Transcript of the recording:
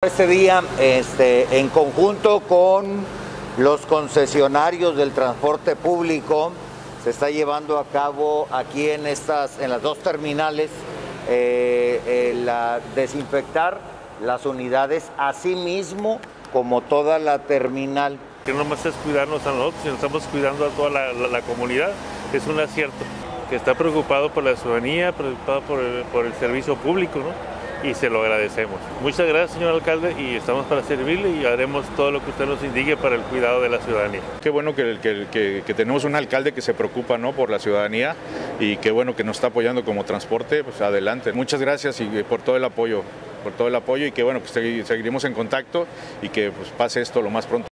Este día, en conjunto con los concesionarios del transporte público, se está llevando a cabo aquí en las dos terminales desinfectar las unidades, así mismo como toda la terminal. Que no más es cuidarnos a nosotros, sino estamos cuidando a toda la comunidad. Es un acierto, que está preocupado por la ciudadanía, preocupado por el servicio público, ¿no? Y se lo agradecemos. Muchas gracias, señor alcalde, y estamos para servirle y haremos todo lo que usted nos indique para el cuidado de la ciudadanía. Qué bueno que tenemos un alcalde que se preocupa, ¿no?, por la ciudadanía, y qué bueno que nos está apoyando como transporte. Pues adelante. Muchas gracias y por todo el apoyo, y qué bueno que seguiremos en contacto y que pues pase esto lo más pronto.